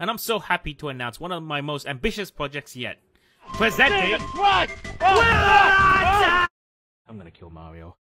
and I'm so happy to announce one of my most ambitious projects yet. Presenting... I'm gonna kill Mario.